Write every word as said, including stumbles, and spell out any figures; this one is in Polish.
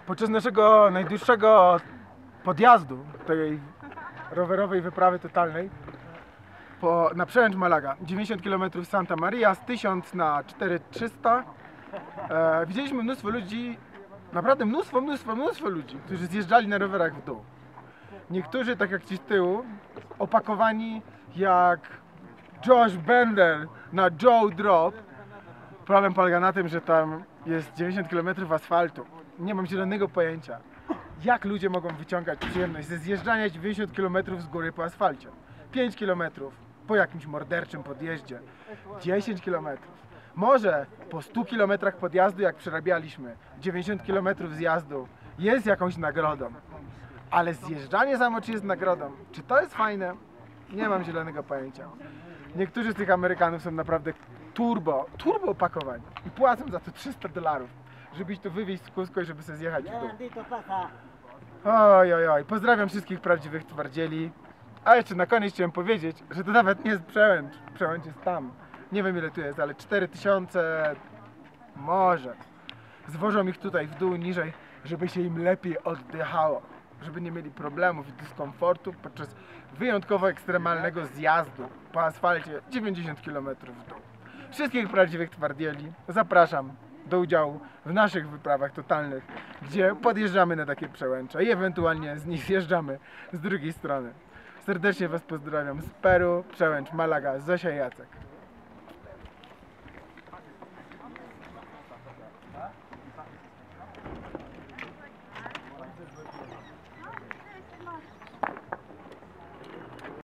Podczas naszego najdłuższego podjazdu tej rowerowej wyprawy totalnej po, na przełęcz Malaga, dziewięćdziesiąt kilometrów Santa Maria, z tysiąc na cztery tysiące trzysta, e, widzieliśmy mnóstwo ludzi, naprawdę mnóstwo, mnóstwo, mnóstwo ludzi, którzy zjeżdżali na rowerach w dół. Niektórzy, tak jak ci z tyłu, opakowani jak Josh Bender na Joe Drop. Problem polega na tym, że tam jest dziewięćdziesiąt kilometrów asfaltu. Nie mam zielonego pojęcia, jak ludzie mogą wyciągać przyjemność ze zjeżdżania dziewięćdziesiąt kilometrów z góry po asfalcie. pięć kilometrów po jakimś morderczym podjeździe. dziesięć kilometrów. Może po stu kilometrach podjazdu, jak przerabialiśmy, dziewięćdziesiąt kilometrów zjazdu jest jakąś nagrodą. Ale zjeżdżanie samo czy jest nagrodą? Czy to jest fajne? Nie mam zielonego pojęcia. Niektórzy z tych Amerykanów są naprawdę turbo, turbo opakowani i płacą za to trzysta dolarów, żeby iść tu wywieźć z Cusco i żeby sobie zjechać w dół. Oj, oj, oj, pozdrawiam wszystkich prawdziwych twardzieli. A jeszcze na koniec chciałem powiedzieć, że to nawet nie jest przełęcz, przełęcz jest tam. Nie wiem ile tu jest, ale cztery tysiące może. Zwożą ich tutaj w dół, niżej, żeby się im lepiej oddychało, żeby nie mieli problemów i dyskomfortu podczas wyjątkowo ekstremalnego zjazdu po asfalcie dziewięćdziesiąt kilometrów w dół. Wszystkich prawdziwych twardzieli zapraszam do udziału w naszych wyprawach totalnych, gdzie podjeżdżamy na takie przełęcze i ewentualnie z nich zjeżdżamy z drugiej strony. Serdecznie Was pozdrawiam z Peru, przełęcz Malaga, Zosia i Jacek.